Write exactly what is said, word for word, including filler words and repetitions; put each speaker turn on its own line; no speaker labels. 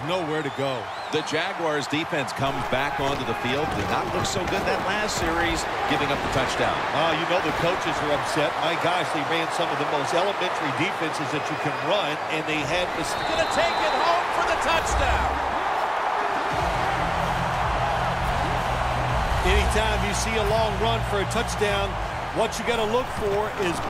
nowhere to go.
The Jaguars defense comes back onto the field. Did not look so good that last series, giving up the touchdown.
Oh, you know the coaches are upset. My gosh, they ran some of the most elementary defenses that you can run, and they had to...
Gonna take it home for the touchdown.
Anytime you see a long run for a touchdown, what you got to look for is